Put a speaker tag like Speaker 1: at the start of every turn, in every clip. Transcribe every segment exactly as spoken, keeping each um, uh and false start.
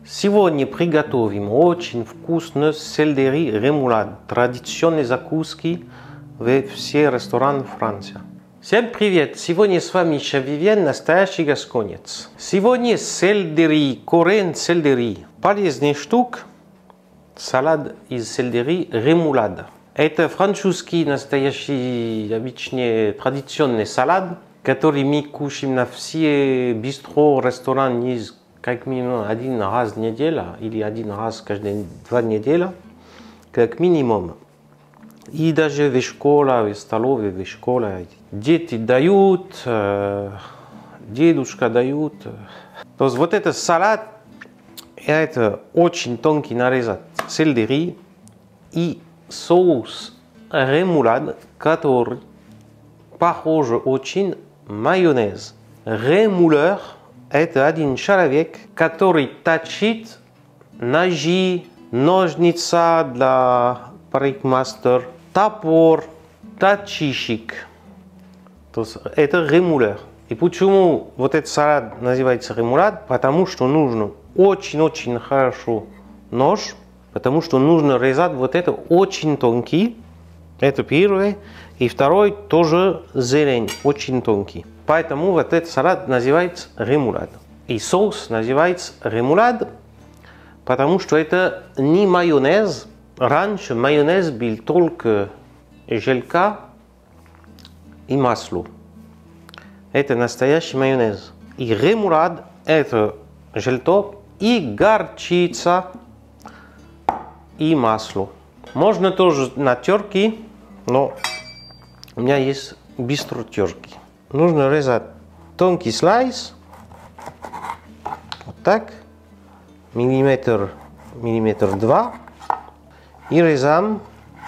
Speaker 1: Сегодня приготовим очень вкусный сельдерей ремулад. Традиционные закуски во все рестораны Франции. Всем привет! Сегодня с вами шеф Вивьен, настоящий гасконец. Сегодня сельдерей, корень сельдерей. Полезный штук. Салат из сельдерей ремулад. Это французский настоящий, обычный, традиционный салат, который мы кушаем на все бистро, рестораны как минимум один раз в неделю или один раз каждые два недели, как минимум. И даже в школе, в столовой, в школе дети дают, э, дедушка дают. То есть вот этот салат, это очень тонкий нарезать сельдерей и соус ремулад, который похож очень на майонез. Ремулер – это один человек, который точит ножи, ножницы для парикмахера, топор, точильщик. То есть это ремулер. И почему вот этот салат называется ремулад? Потому что нужно очень-очень хорошо нож, потому что нужно резать вот это очень тонкий. Это первое. И второй тоже зелень, очень тонкий. Поэтому вот этот салат называется ремулад. И соус называется ремулад, потому что это не майонез. Раньше майонез был только желка и масло. Это настоящий майонез. И ремулад это желток и горчица и масло. Можно тоже на терке, но у меня есть быстро терки. Нужно резать тонкий слайс, вот так, миллиметр, миллиметр два, и резаем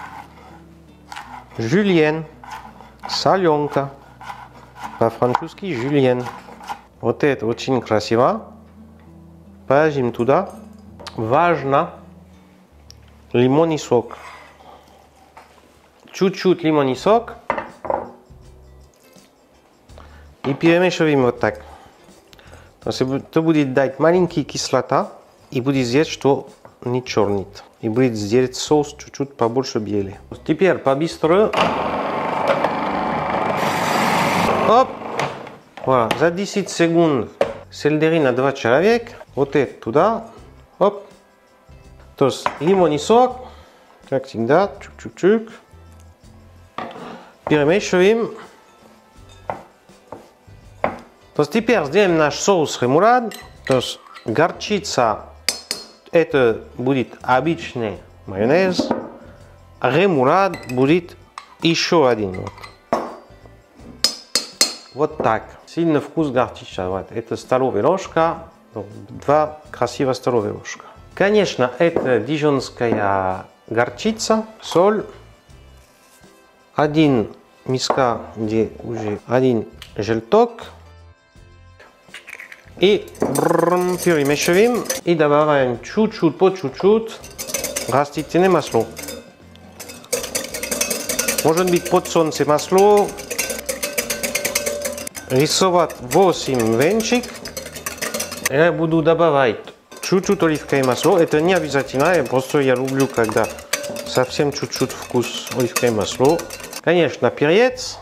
Speaker 1: жюльен, соленка, по-французски жюльен. Вот это очень красиво. Положим туда. Важно лимонный сок. Чуть-чуть лимонный сок. И перемешиваем вот так. То есть это будет дать маленький кислота и будет сделать, что не чернит. И будет сделать соус чуть-чуть побольше белый. Теперь по-быстрому. Оп! Voilà. За десять секунд сельдерей на два человека. Вот это туда. Оп! То есть лимонный сок. Как всегда. Чуть-чуть. Перемешиваем. То есть теперь сделаем наш соус ремулад. То есть горчица это будет обычный майонез. Ремулад будет еще один. Вот, вот так. Сильный вкус горчицы. Вот. Это столовая ложка. Два красивых столовые ложка. Конечно, это дижонская горчица, соль. Один миска, где уже один желток. И перемешиваем и добавляем чуть-чуть по чуть-чуть растительное масло. Может быть под солнце масло. Рисовать восемь венчик. Я буду добавлять чуть-чуть оливковое масло. Это не обязательно, просто я люблю, когда совсем чуть-чуть вкус оливковое масло. Конечно, перец.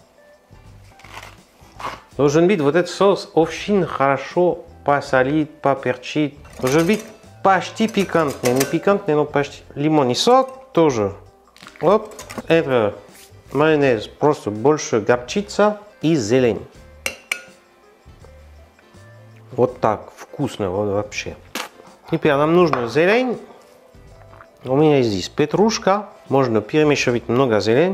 Speaker 1: Должен быть вот этот соус очень хорошо посолить, поперчить. Должен быть почти пикантный, не пикантный, но почти. Лимонный сок тоже. Оп. Это майонез, просто больше горчица и зелень. Вот так, вкусно вот вообще. Теперь нам нужно зелень. У меня здесь петрушка. Можно перемешивать много зелень.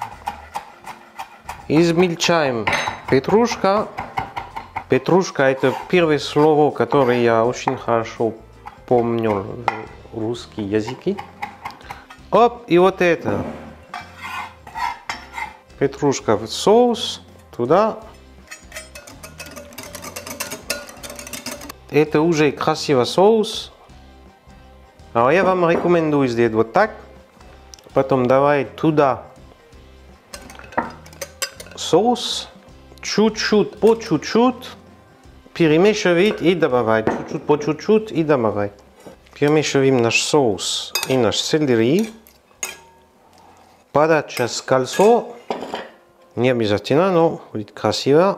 Speaker 1: Измельчаем петрушка. Петрушка это первое слово, которое я очень хорошо помню в русском языке. Оп, и вот это. Петрушка в соус. Туда. Это уже красивый соус. А я вам рекомендую сделать вот так. Потом давай туда соус. Чуть-чуть, по чуть-чуть. перемешивать и добавлять чуть-чуть по чуть-чуть и добавлять. Перемешиваем наш соус и наш сельдерей. Подача с кольцо. Не обязательно, но будет красиво.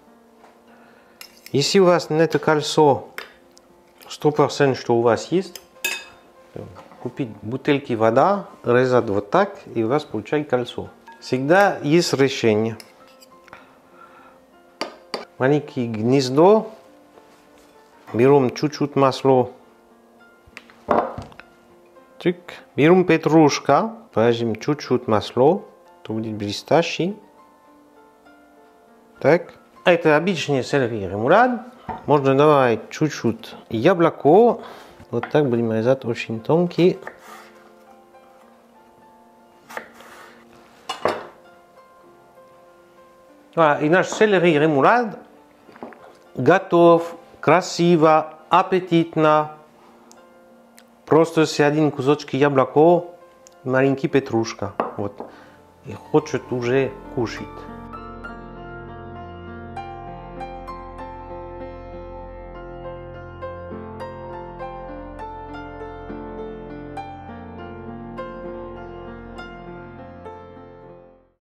Speaker 1: Если у вас нет кольцо, сто процентов что у вас есть, купить бутылки вода, резать вот так, и у вас получается кольцо. Всегда есть решение. Маленькое гнездо. Берем чуть-чуть масла. Так. Берем петрушка. Положим чуть-чуть масла. То будет блестящий. Так. Это обычный сельдерей ремулад. Можно добавить чуть-чуть яблоко. Вот так будем резать очень тонкий. Voilà, и наш сельдерей ремулад готов, красиво, аппетитно. Просто с один кусочек яблоко, маленький петрушка. Вот. И хочет уже кушать.